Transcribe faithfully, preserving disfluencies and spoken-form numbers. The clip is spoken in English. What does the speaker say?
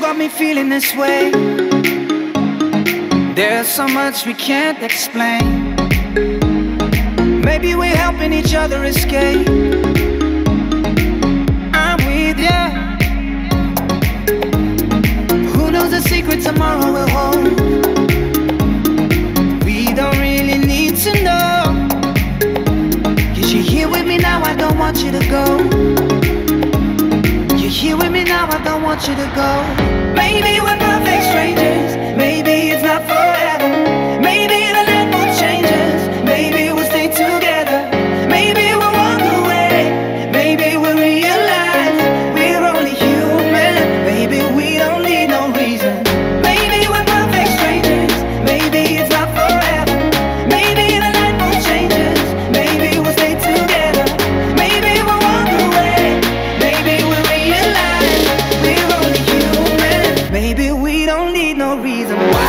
got me feeling this way. There's so much we can't explain. Maybe we're helping each other escape. I'm with ya. Who knows the secret tomorrow will hold? We don't really need to know. Cause you're here with me now, I don't want you to go. You're here with me now, I don't want you to go. Maybe we're perfect strangers. Maybe it's not forever. Maybe the night will change us. Maybe we'll stay together. Maybe we'll walk away. Maybe we'll realize we're only human. Maybe we don't need no reason. Maybe we're perfect strangers. Maybe it's not forever. Maybe the night will change us. Maybe we'll stay together. Maybe we'll walk away. Maybe we'll realize we're only human. Maybe we don't need no reason why.